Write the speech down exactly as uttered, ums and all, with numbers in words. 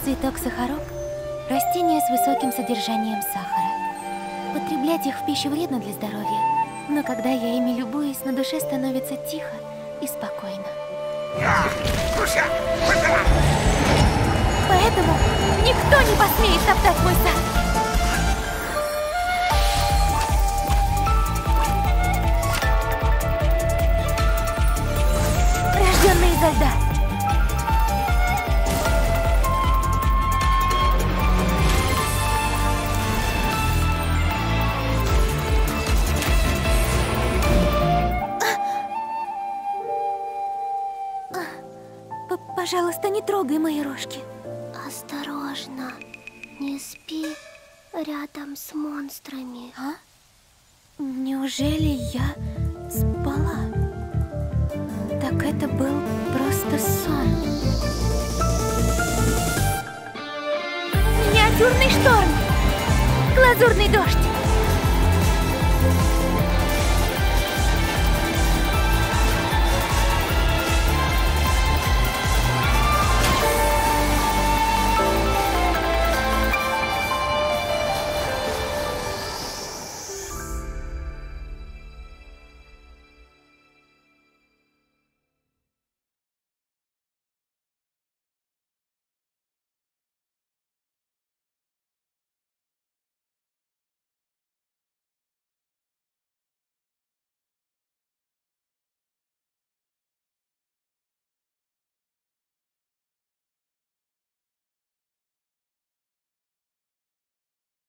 Цветок сахарок – растение с высоким содержанием сахара. Потреблять их в пищу вредно для здоровья, но когда я ими любуюсь, на душе становится тихо и спокойно. Поэтому никто не посмеет топтать мой сад. Рожденный изо льда. Пожалуйста, не трогай мои рожки. Осторожно, не спи рядом с монстрами. А? Неужели я спала? Так это был просто сон. Миниатюрный шторм! Глазурный дождь!